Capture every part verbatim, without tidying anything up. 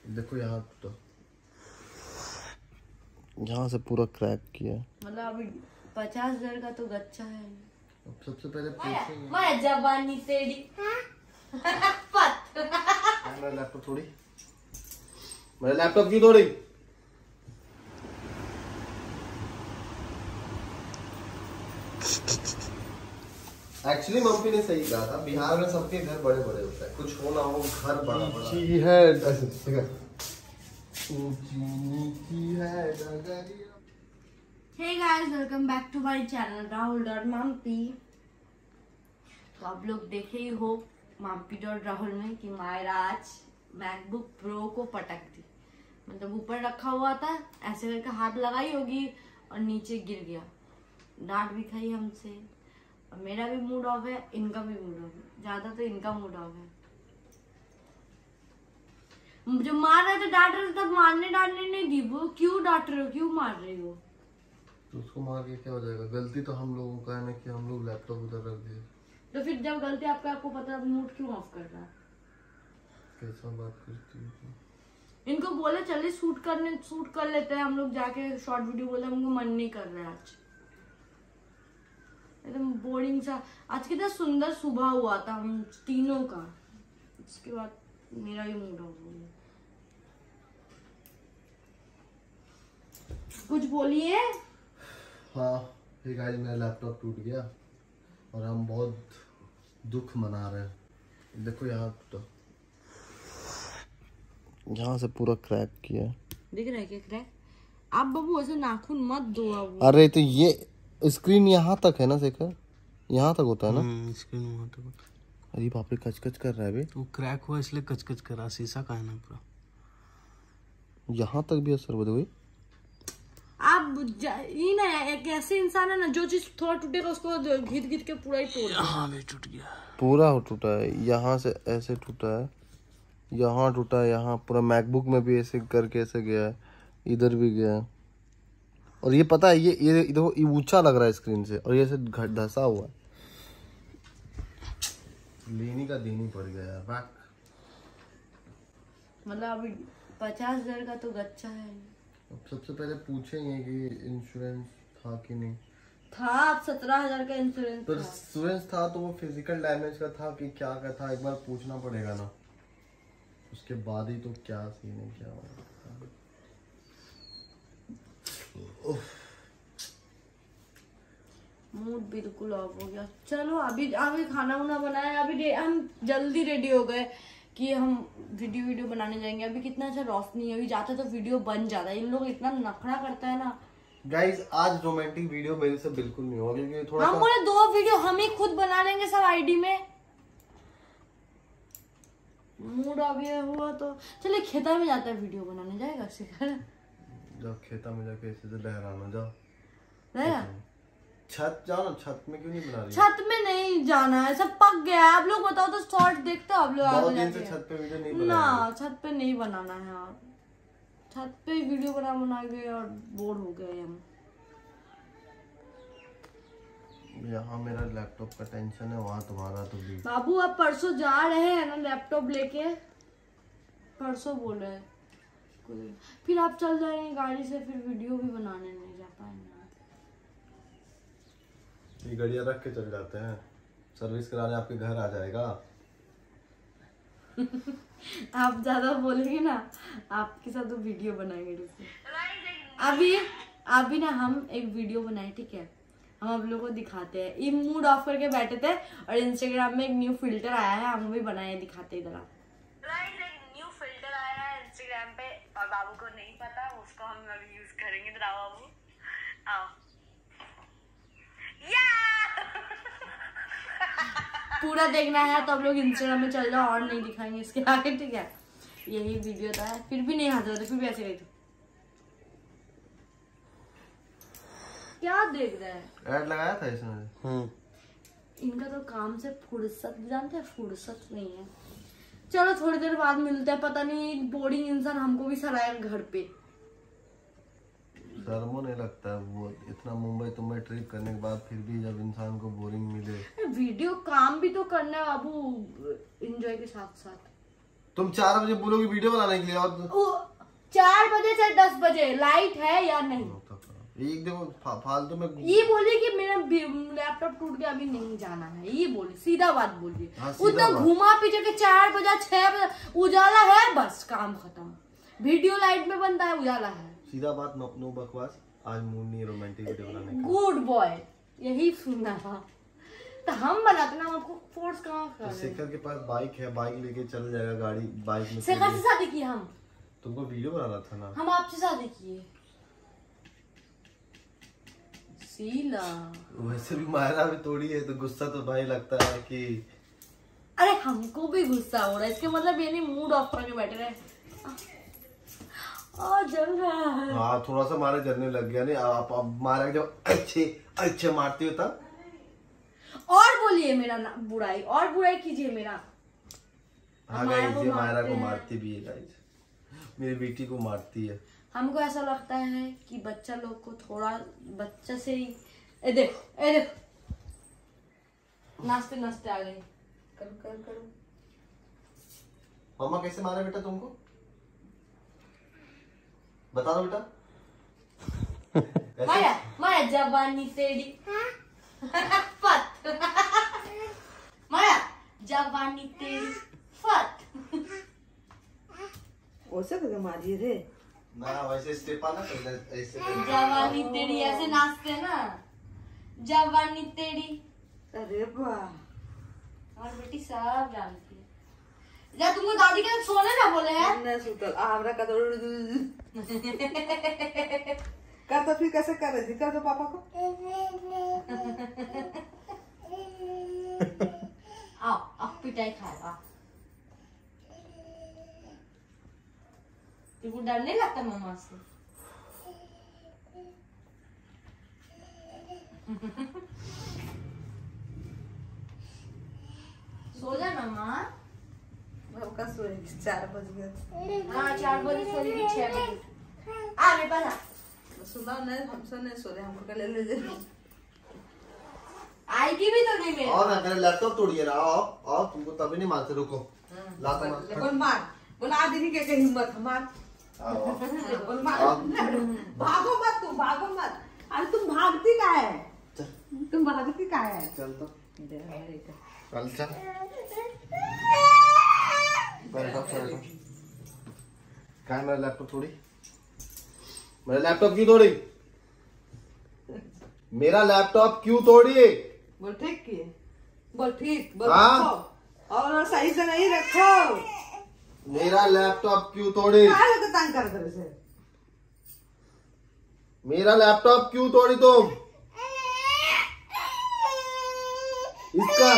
देखो यहाँ तो यहाँ से पूरा क्रैक किया। मतलब अभी पचास हजार का तो गच्चा है। अब सबसे पहले पूछेंगे मैं जवानी तेरी पत मेरा लैपटॉप थोड़ी मेरा लैपटॉप क्यों तोड़ी? एक्चुअली मम्मी ने सही कहा था, बिहार में सबके घर बड़े बड़े होते हैं, कुछ हो ना हो घर बड़ा बड़ा है। Hey guys, welcome back to my channel Rahul dot Mampi. तो आप लोग देखे ही हो माम्पी डॉट राहुल में कि मायरा आज मैकबुक प्रो को पटक दी। मतलब ऊपर रखा हुआ था, ऐसे करके हाथ लगाई होगी और नीचे गिर गया। डांट भी खाई हमसे और मेरा भी मूड ऑफ है, इनका भी मूड ऑफ है। ज्यादा तो इनका मूड ऑफ है। जो मार रहे थे डांट रहे थे तब मारने डांटने नहीं दी। वो क्यों डांट रहे हो, क्यों मार रही हो? तो उसको मार के क्या हो जाएगा? गलती तो हम लोगों का है ना कि हम लोग लैपटॉप उधर रख दिए। तो फिर जब गलती आपका आपको पता है, मूड क्यों ऑफ कर रहा है? कैसा बात करती है? इनको बोले चलिए शूट करने शूट कर लेते हैं हम लोग जाके शॉर्ट वीडियो। बोले हमको मन नहीं कर रहा है आज, एकदम बोरिंग सा। आज कितना सुंदर सुबह हुआ था हम तीनों का, उसके बाद मेरा ही मूड ऑफ हो गया। कुछ बोलिए। हाँ हे गाइस, मेरा लैपटॉप टूट गया और हम बहुत दुख मना रहे हैं। देखो यहाँ तो यहाँ से पूरा क्रैक किया। दिख रहा है क्या क्रैक? आप बाबू ऐसे नाखून मत दो अब। अरे तो ये स्क्रीन यहाँ तक है ना शेखर, यहाँ तक होता है ना स्क्रीन वहाँ तक होता है। अरे बाप रे, कचकच कर रहा है बे। वो क्रैक हुआ इसलिए कचकच कर रहा, शीशा का है ना पूरा। यहाँ तक भी असर बदल गई। आप ये ना एक ऐसे इंसान है ना, जो चीज थोड़ा टूटेगा उसको घिट घिट के पूरा ही तोड़। हाँ भी टूट गया, पूरा हो टूटा है। यहाँ से ऐसे टूटा है, यहाँ टूटा है, यहाँ पूरा मैकबुक में भी ऐसे करके ऐसे गया है, इधर भी गया है। और ये पता है, ये ये देखो ये ऊंचा लग रहा है स्क्रीन से और ये ऐसे धसा हुआ है। लेने का देनी पड़ गया यार बैक। मतलब अभी पचास हजार का तो गच्चा है। अब सबसे पहले पूछेंगे कि इंश्योरेंस था कि नहीं था। अब सत्रह हजार का इंश्योरेंस तो इंश्योरेंस था, तो वो फिजिकल डैमेज का था कि क्या का था, एक बार पूछना पड़ेगा ना, उसके बाद ही तो क्या सीन है क्या होगा। मूड बिल्कुल ऑफ हो गया। चलो अभी अभी खाना वाना बनाया, अभी हम जल्दी रेडी हो गए कि हम वीडियो वीडियो बनाने जाएंगे। अभी कितना अच्छा रोशनी है, अभी जाते तो वीडियो बन जाता है। इन लोग इतना नखरा करता है ना। गाइस आज रोमांटिक वीडियो मेरे से बिल्कुल नहीं होगा क्योंकि थोड़ा हम बोले दो वीडियो हम ही खुद बना लेंगे सब आईडी में। मूड ऑफ हुआ तो चलिए खेता में जाता है, वीडियो बनाने जाएगा शिखर। जाओ खेता में जाके ऐसे से लहराना, जाओ रहेगा। छत जाओ ना, छत में क्यों नहीं बना रही? छत में नहीं जाना है, सब पक गया है। आप लोग बताओ तो शॉर्ट देखते हो आप लोग? बहुत दिन से छत पे वीडियो नहीं बना ना, छत पे नहीं बनाना है यार। छत पे वीडियो बना बना के और बोर हो गए हम। यहाँ मेरा लैपटॉप का टेंशन है, वहाँ तुम्हारा तो भी। बाबू आप परसों जा रहे हैं ना लैपटॉप लेके, परसों बोल रहे हैं, फिर आप चल जाएंगे गाड़ी से, फिर वीडियो भी बनाने नहीं जा पाएंगे। ये गाड़ियाँ रख के चल जाते हैं, सर्विस कराने आपके घर आ जाएगा। आप ज्यादा बोलेंगे ना, आपके साथ तो वीडियो बनाएंगे। अभी अभी ना हम एक वीडियो बनाए, ठीक है? हम आप लोगों को दिखाते हैं। ये मूड ऑफ करके बैठे थे और इंस्टाग्राम में एक न्यू फिल्टर आया है, हम भी बनाए दिखाते इधर। एक न्यू फिल्टर आया है इंस्टाग्राम पे और बाबू को नहीं पता, उसको हम अभी यूज करेंगे। तो बाबू आओ, पूरा देखना है तो आप लोग इंस्टाग्राम में चल जाओ और नहीं दिखाएंगे इसके आगे, ठीक है? यही वीडियो था, फिर भी नहीं हाथ होते, फिर भी ऐसे गई थी। क्या देख रहे हैं? ऐड लगाया था इसमें। हम्म इनका तो काम से फुर्सत, जानते हैं फुर्सत नहीं है। चलो थोड़ी देर बाद मिलते हैं। पता नहीं बोरिंग इंसान हमको भी सराएगा घर पे। शर्मो नहीं लगता है वो इतना मुंबई तुम्बई ट्रिप करने के बाद, फिर भी जब इंसान को बोरिंग मिले। वीडियो काम भी तो करना है बाबू, एंजॉय के साथ साथ। तुम चार बजे बोलोगे वीडियो बनाने के लिए और चार बजे से दस बजे लाइट है या नहीं? एक देखो फा, फालतू में ये बोलिए कि मेरा लैपटॉप टूट गया, अभी नहीं जाना है, ये बोलिए, सीधा बात बोलिए। हाँ, उतना घुमा पीछे के चार बजे छह बजे उजाला है, बस काम खत्म। वीडियो लाइट में बनता है, उजाला है, सीधा बात। नो, नो बकवास। आज मूड नहीं रोमांटिक वीडियो बनाने का। गुड बॉय, यही सुनना था तो हम बनाते ना, आपको फोर्स कहाँ कर रहे हैं? शेखर के पास बाइक है, बाइक लेके चल जाएगा, गाड़ी बाइक में। शेखर से शादी की हम? तुमको वीडियो बनाना था ना। हम आपसे शादी किए। सीला वैसे भी मायरा भी थोड़ी है तो गुस्सा तो भाई लगता है कि अरे हमको भी गुस्सा हो रहा है, इसके मतलब ये नहीं मूड ऑफ करके बैठे रहे। आ, जल रहा है। हाँ थोड़ा सा मारे जलने लग गया। नहीं आप अब मारा जब अच्छे अच्छे मारती हो तब। और बोलिए मेरा बुराई, और बुराई कीजिए मेरा। हाँ गाइस, ये मायरा को मारती भी है गाइस, मेरी बेटी को मारती है। हमको ऐसा लगता है कि बच्चा लोग को थोड़ा बच्चा से ही ए देखो ए देखो नाचते नाचते आ गए। करो करो करो। मम्मा कैसे मारा बेटा तुमको, बता दो बेटा। माया माया जवानी तेरी फत माया जवानी तेरी फत। वैसे कैसे मारिए रे? ना वैसे स्टेप आना ऐसे। जवानी तेरी ऐसे नाचते ना, जवानी तेरी। अरे वाह, और बेटी सब जानती है। जब तुमको दादी के सोने ना बोले हैं नहीं सुतल आवरा का तो का तो फिर कैसे कर रही थी? कर दो पापा को। आओ अब पिटाई खाएगा। तुमको डर नहीं लगता मम्मा से? सो जा ना माँ। का सोएगी, चार बज गए। हाँ चार बजे सोएगी, छह बजे आ मेरे पास आ। सुना नहीं, हमसे नहीं सो रहे, हमको ले ले ले। आएगी भी तो नहीं मेरे। और ना मेरा लैपटॉप तोड़िए ना। आओ आओ, तुमको तभी नहीं मारते, रुको। लात मार। बोल मार, बोल आदमी के हिम्मत मार। बोल मार, भागो मत तुम, भागो मत। अरे तुम भागती का है? तुम भागती का है? चल तो चल चल। क्या मेरा लैपटॉप तोड़ी? मेरा लैपटॉप क्यों तोड़ी? मेरा लैपटॉप क्यों तोड़ी? बोल ठीक किए, बोल ठीक, बोल हाँ? और सही से नहीं रखो। मेरा लैपटॉप क्यों तोड़ी? तंग कर दे से। मेरा लैपटॉप क्यों तोड़ी तुम? इसका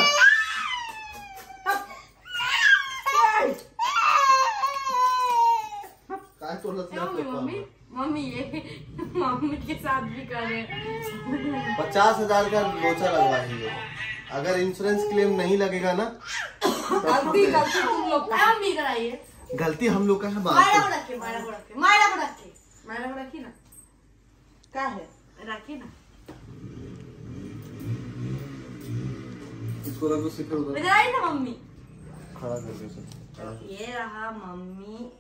मम्मी मम्मी ये मम्मी के साथ भी कर रहे हैं। पचास हजार का लोचा लगवाएंगे। अगर इंश्योरेंस क्लेम नहीं लगेगा ना, गलती गलती तुम लोग का। मम्मी कराइए। गलती हम लोग का है। मायरा को रखिए, मायरा को रखिए, मायरा को रखिए, मायरा को रखिए ना। क्या है? रखिए ना। इसको रखो, सिखर उधर। इधर आई ना मम्मी। खड़ा करके उसे। ये रहा मम्मी।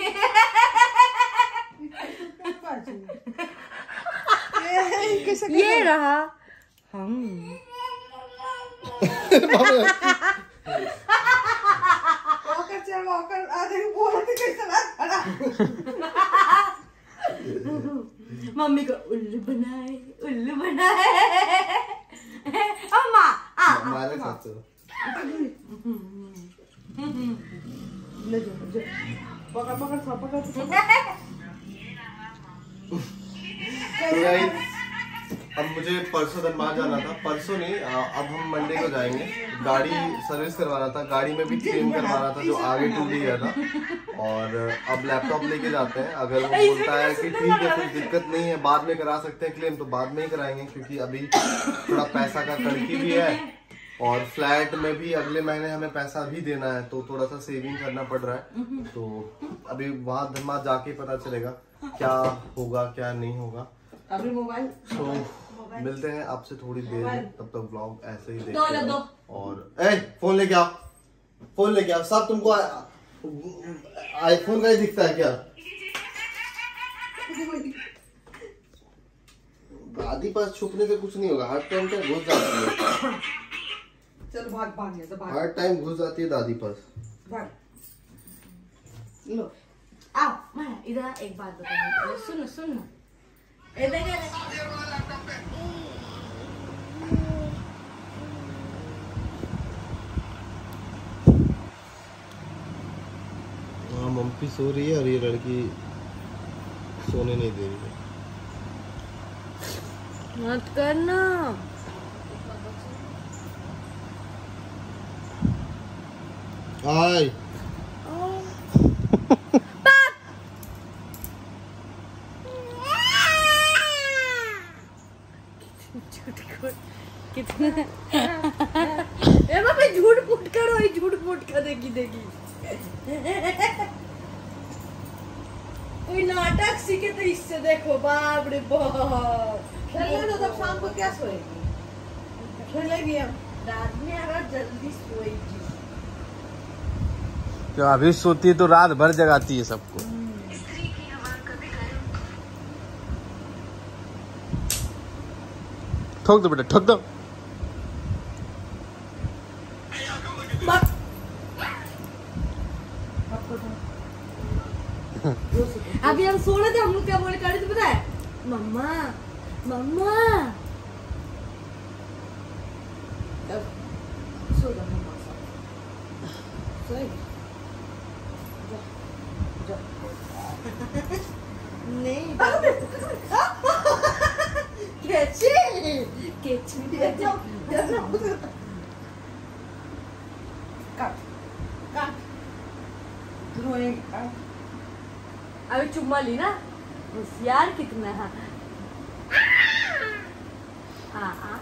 ये रहा हम। ओकर चल ओकर आगे बोलते कैसे बात खड़ा। मम्मी को उल्लू बनाए, उल्लू बनाए। अम्मा आ हमारे साथ चलो। ले जाओ, ले पकड़ पकड़ पकड़ पकड़। अब मुझे परसों धनबाद जाना था। परसों नहीं, अब हम मंडे को जाएंगे। गाड़ी सर्विस करवाना था, गाड़ी में भी क्लीन करवाना था जो आगे टूट गया था। और अब लैपटॉप लेके जाते हैं। अगर वो बोलता है कि ठीक है कुछ दिक्कत नहीं है, बाद में करा सकते हैं क्लेम, तो बाद में ही कराएंगे, क्योंकि अभी थोड़ा पैसा का कड़की भी है और फ्लैट में भी अगले महीने हमें पैसा भी देना है, तो थोड़ा सा सेविंग करना पड़ रहा है। तो अभी वहाँ धनबाद जाके पता चलेगा क्या होगा क्या नहीं होगा। अभी मोबाइल तो मिलते हैं आपसे थोड़ी देर में, तब तक व्लॉग ऐसे ही दो, देखते दो। हैं। और ए फोन लेके आओ, फोन लेके आओ, सब तुमको आईफोन का ही दिखता है क्या? दादी पास छुपने से कुछ नहीं होगा, हर टाइम पे घुस जाती है। चल भाग भाग से भाग। हर टाइम घुस जाती है दादी पास। भाग। लो आओ माया, इधर एक बात बताऊं, सुन सुन ना, इधर हाँ मम्मी सो रही है और ये लड़की सोने नहीं दे रही है। मत करना। हाय कितना ए बाबा झूठ फूट करो, ये झूठ फूट कर देगी देगी। कोई नाटक सीखे तो इससे देखो, बाप रे बाप। खेलने दो, तब शाम को क्या सोएगी? खेलेगी हम। रात में अगर जल्दी सोएगी तो अभी सोती है तो रात भर जगाती है सबको। ठोक दो बेटा, ठोक दो। अभी हम सो रहे थे, हम लोग क्या बोले कर रहे थे पता है? मम्मा मम्मा सो जा मम्मा साथ। सोएगी? जा जा। नहीं कैची कैची काट काट। रोएगी काट। अभी चुम्मा ली ना, होशियार कितना है। आ आ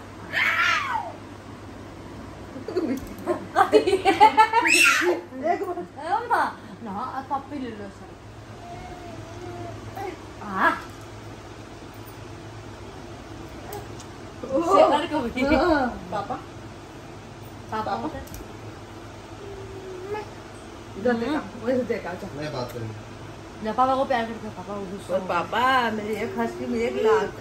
एक बार अम्मा ना पप्पी ले लो सर। आ शेर को भी पापा पापा इधर देखा, वैसे देखा। जा मैं बात करूंगी। ना पापा को प्यार करते हैं, पापा को गुस्सा और पापा मेरी एक हंसी में एक लाख।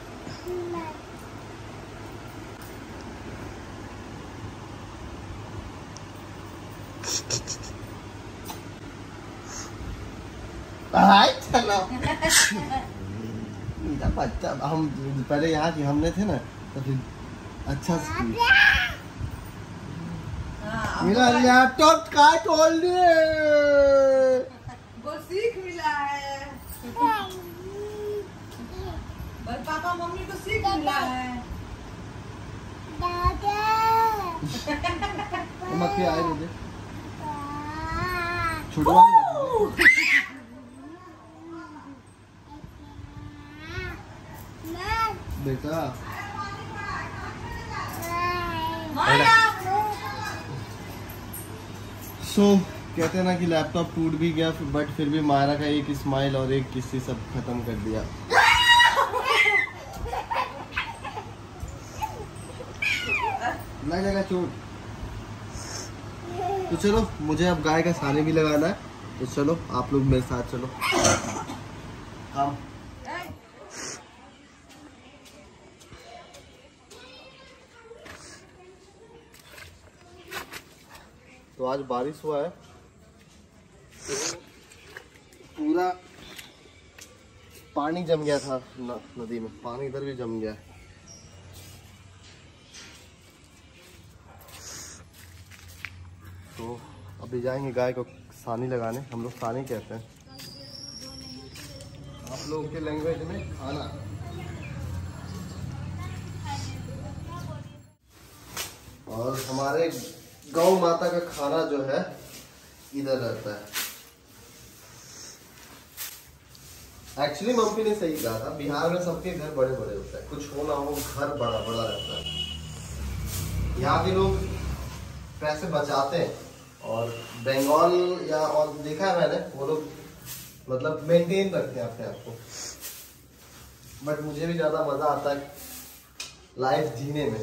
हाय चलो मेरा बच्चा। हम पहले यहाँ की हमने थे ना तो फिर अच्छा से मेरा लैपटॉप का खोल दिए। वो सीख मिला है, और पापा मम्मी को सीख मिला है। मक्खी आए मुझे छुड़वा बेटा। सो so, कहते हैं ना कि लैपटॉप टूट भी गया बट फिर भी मायरा का एक स्माइल और एक किस्से सब खत्म कर दिया। लग जाएगा चोट। तो चलो मुझे अब गाय का सानी भी लगाना है, तो चलो आप लोग मेरे साथ चलो। काम तो आज बारिश हुआ है, पूरा पानी जम गया था न, नदी में। पानी इधर भी जम गया है। तो अभी जाएंगे गाय को सानी लगाने। हम लोग सानी कहते हैं, आप लोगों के लैंग्वेज में खाना। और हमारे गौ माता का खाना जो है इधर रहता है। एक्चुअली मम्मी ने सही कहा था, बिहार में सबके घर बड़े बड़े होते हैं, कुछ हो ना हो घर बड़ा बड़ा रहता है। यहाँ के लोग पैसे बचाते हैं, और बंगाल या और देखा है मैंने, वो लोग मतलब मेंटेन रखते हैं अपने आप को। बट मुझे भी ज्यादा मजा आता है लाइफ जीने में।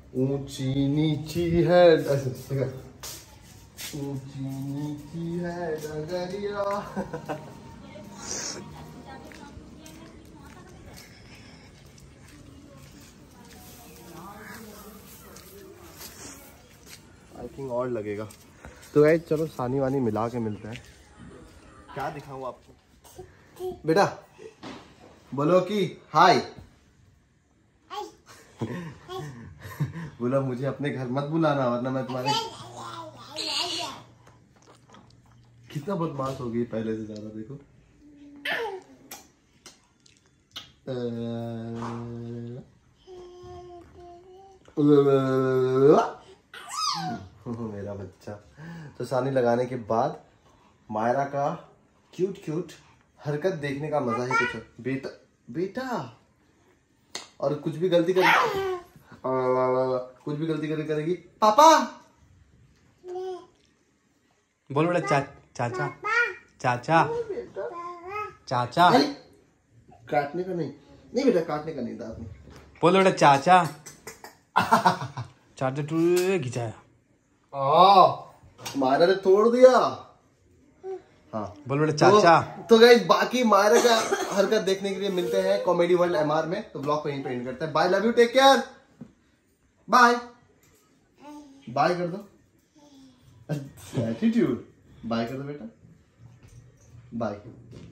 ऊंची नीची है ऐसे देखा, ऊंची नीची है डगरिया। आई थिंक और लगेगा। तो गाइस चलो सानी वानी मिला के मिलते हैं। क्या दिखाऊं आपको? बेटा बोलो कि हाय। बोलो मुझे अपने घर मत बुलाना वरना मैं तुम्हारे। कितना बदमाश हो गई पहले से ज्यादा। देखो मेरा बच्चा। तो सानी लगाने के बाद मायरा का क्यूट क्यूट हरकत देखने का मजा ही कुछ है। बेटा बेटा और कुछ भी गलती कर कुछ भी गलती करे करेगी पापा। बोल बेटा चा, चाचा चाचा चाचा। काटने का नहीं, नहीं बेटा काटने का नहीं, दांत नहीं। बोल बेटा चाचा चाचा तू खिंचाया। मायरा ने तोड़ दिया। हाँ बोल बेटा चाचा। तो, तो गाइस बाकी मायरा का हरकत देखने के लिए मिलते हैं कॉमेडी वर्ल्ड एमआर में। तो ब्लॉग को यहीं पे एंड करते हैं। Bye, love you, take care, bye bye कर दो। एटीट्यूड बाय कर दो बेटा, बाय।